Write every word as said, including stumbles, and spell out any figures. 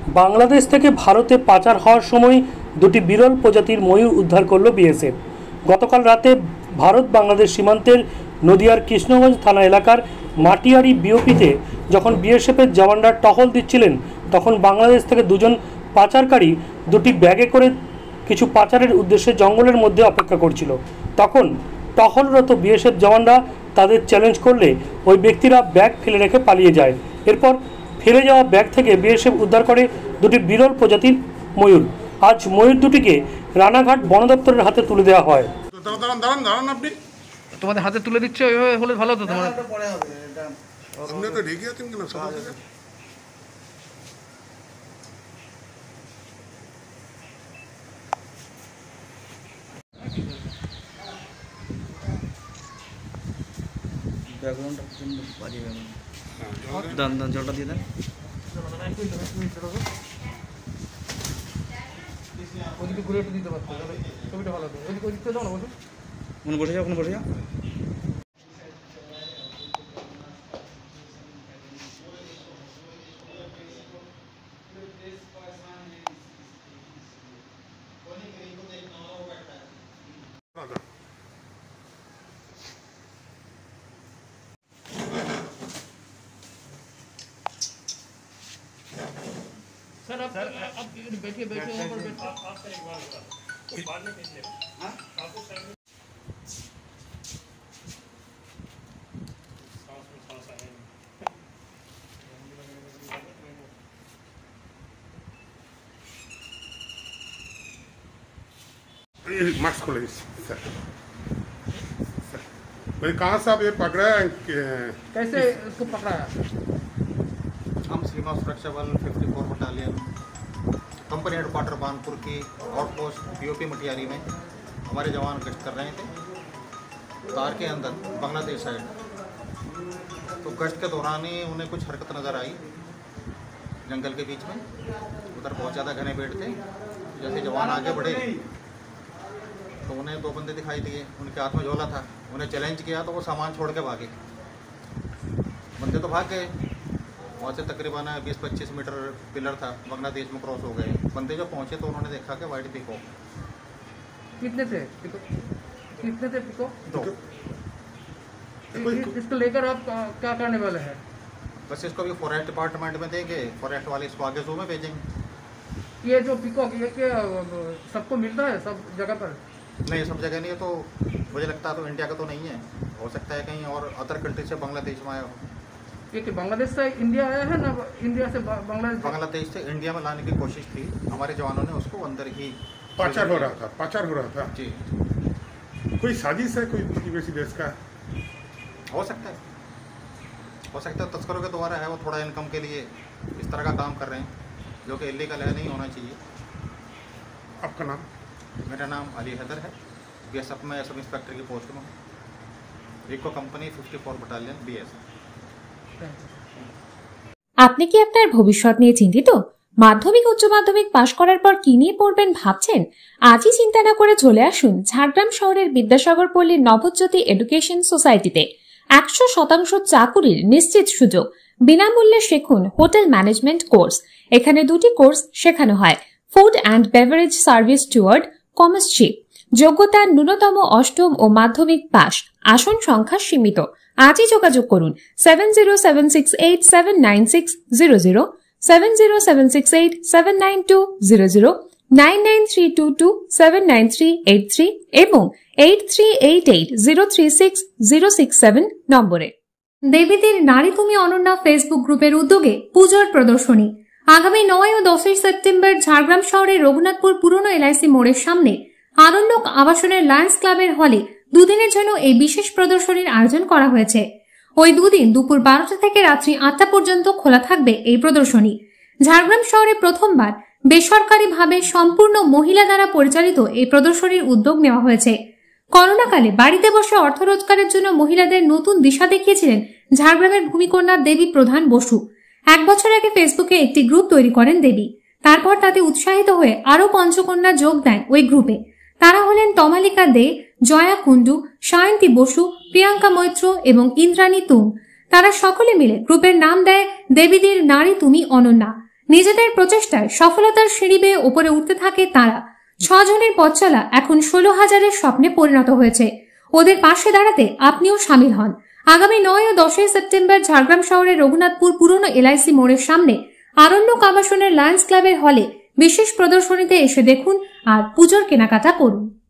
বাংলাদেশ থেকে ভারতে পাচার হওয়ার সময় দুটি বিরল প্রজাতির ময়ূর উদ্ধার করল বিএসএফ। গতকাল রাতে ভারত বাংলাদেশ সীমান্তের নদিয়ার কৃষ্ণগঞ্জ থানা এলাকার মাটিয়ারি বিওপিতে যখন বিএসএফের জওয়ানরা টহল দিচ্ছিলেন, তখন বাংলাদেশ থেকে দুজন পাচারকারী দুটি ব্যাগে করে কিছু পাচারের উদ্দেশ্যে জঙ্গলের মধ্যে অপেক্ষা করছিল। তখন টহলরত বিএসএফ জওয়ানরা তাদের চ্যালেঞ্জ করলে ওই ব্যক্তিরা ব্যাগ ফেলে রেখে পালিয়ে যায়। এরপর ফেলে যাওয়া ব্যাগ থেকে বিএসএফ উদ্ধার করে দুটি বিরল প্রজাতির ময়ূর। আজ ময়ূর দুটিকে রানাঘাট বন দপ্তরের হাতে তুলে দেওয়া হয়। আপনি তোমাদের হাতে তুলে দিচ্ছে, ওইভাবে হলে ভালো হতো। তোমার আপনি তো রেগে আছেন কেন? সবাই ব্যাকগ্রাউন্ডটা বাজে দান দান জলটা দিয়ে দেন। ওদিকে ঘুরে একটু দিতে পারতো, ছবিটা ভালো হতো। ওদিকে ওদিকে যাও না, বসে ওখানে বসে যাও, ওখানে বসে যাও। सर आप सर आप बैठिए बैठिए यहाँ पर बैठिए। आप एक बार बाद में भेज देंगे। हाँ आपको सांस में सांस आए मास्क खोले सर। भाई कहाँ से आप ये पकड़ा है? कैसे इसको पकड़ा है? हम सीमा सुरक्षा बल चौवन बटालियन कंपनी हेडक्वार्टर बानपुर की आउटपोस्ट बीओपी मटियारी में हमारे जवान गश्त कर रहे थे तार के अंदर बांग्लादेश साइड। तो गश्त के दौरान ही उन्हें कुछ हरकत नज़र आई जंगल के बीच में। उधर बहुत ज़्यादा घने पेड़ थे। जैसे जवान आगे बढ़े तो उन्हें दो बंदे दिखाई दिए, उनके हाथ में झोला था। उन्हें चैलेंज किया तो वो सामान छोड़ के भागे। बंदे तो भाग गए। वहाँ से तकरीबन बीस पच्चीस मीटर पिलर था, बांग्लादेश में क्रॉस हो गए। बंदे जो पहुँचे तो उन्होंने देखा कि वाइट पिको। कितने थे पिको? कितने थे पिको? दो। इसको लेकर आप क्या करने वाले हैं? बस इसको भी फॉरेस्ट डिपार्टमेंट में देंगे, फॉरेस्ट वाले इसको आगे जू में भेजेंगे। ये जो पिको ये क्या सबको मिलता है सब जगह पर? नहीं, सब जगह नहीं है। तो मुझे लगता है तो इंडिया का तो नहीं है, हो सकता है कहीं और अदर कंट्री से बांग्लादेश में आया हो। ये कि बांग्लादेश से इंडिया आया है ना, इंडिया से बांग्लादेश? बांग्लादेश से इंडिया में लाने की कोशिश थी, हमारे जवानों ने उसको अंदर ही पाचार हो रहा था। पाचार हो रहा था जी। कोई साजिश है, कोई प्रतिवेशी देश का? हो सकता है, हो सकता है तस्करों के द्वारा है। वो थोड़ा इनकम के लिए इस तरह का काम कर रहे हैं जो कि इलीगल है, नहीं होना चाहिए। आपका नाम? मेरा नाम अली हैदर है। बीएसएफ में सब इंस्पेक्टर की पोस्ट में हूँ। इको कंपनी चौवन बटालियन बीएसएफ। আপনি কি আপনার ভবিষ্যৎ নিয়ে চিন্তিত? মাধ্যমিক উচ্চ মাধ্যমিক পাশ করার পর কি নিয়ে পড়বেন ভাবছেন? আজই চিন্তা না করে চলে আসুন ঝাড়গ্রাম শহরের বিদ্যাসাগর পল্লীর নবজ্যোতি এডুকেশন সোসাইটিতে। একশো শতাংশ চাকুরির নিশ্চিত সুযোগ। বিনামূল্যে শিখুন হোটেল ম্যানেজমেন্ট কোর্স। এখানে দুটি কোর্স শেখানো হয়, food and beverage service steward, কমার্সশিপ। যোগ্যতা ন্যূনতম অষ্টম ও মাধ্যমিক পাস। আসন সংখ্যা সীমিত। আজই যোগাযোগ করুন seven zero seven six eight seven nine six zero zero, seven zero seven six eight seven nine two zero zero, nine nine three two two seven nine three eight three এবং eight three eight eight zero three six zero six seven নম্বরে। দেবীদের নারী তুমি Ananya Facebook গ্রুপের উদ্যোগে পুজোর প্রদর্শনী আগামী নয় ও দশই সেপ্টেম্বর ঝাড়গ্রাম শহরের রঘুনাথপুর পুরনো এলআইসি মোড়ের সামনে আরণ্যক আবাসনের লায়ন্স ক্লাবের হলে দুদিনের জন্য এই বিশেষ প্রদর্শনীর আয়োজন করা হয়েছে। ওই দুদিন দুপুর বারোটা থেকে রাত্রি আটটা পর্যন্ত খোলা থাকবে এই প্রদর্শনী। ঝাড়গ্রাম শহরে প্রথমবার বেসরকারিভাবে সম্পূর্ণ মহিলা দ্বারা পরিচালিত এই প্রদর্শনীর উদ্যোগ নেওয়া হয়েছে। করোনাকালে বাড়িতে বসে অর্থ রোজগারের জন্য মহিলাদের নতুন দিশা দেখিয়েছিলেন ঝাড়গ্রামের ভূমিকন্যা দেবী প্রধান বসু। এক বছর আগে ফেসবুকে একটি গ্রুপ তৈরি করেন দেবী। তারপর তাতে উৎসাহিত হয়ে আরো পঞ্চকন্যা যোগ দেন ওই গ্রুপে। তারা হলেন তমালিকা দে, জয়া কুন্ডু, সায়ন্তী বসু, প্রিয়াঙ্কা মৈত্র এবং ইন্দ্রাণী তুং। তারা সকলে মিলে গ্রুপের নাম দেয় দেবীদের নারী তুমি অনন্যা। নিজেদের প্রচেষ্টায় সফলতার সিঁড়ি বেয়ে ওপরে উঠতে থাকে তারা। ছজনের পথ চলা এখন ষোলো হাজারের স্বপ্নে পরিণত হয়েছে। ওদের পাশে দাঁড়াতে আপনিও সামিল হন। আগামী নয় ও দশই সেপ্টেম্বর ঝাড়গ্রাম শহরের রঘুনাথপুর পুরনো এলআইসি মোড়ের সামনে আরণ্যক আবাসনের লায়ন্স ক্লাবের হলে বিশেষ প্রদর্শনীতে এসে দেখুন আর পুজোর কেনাকাটা করুন।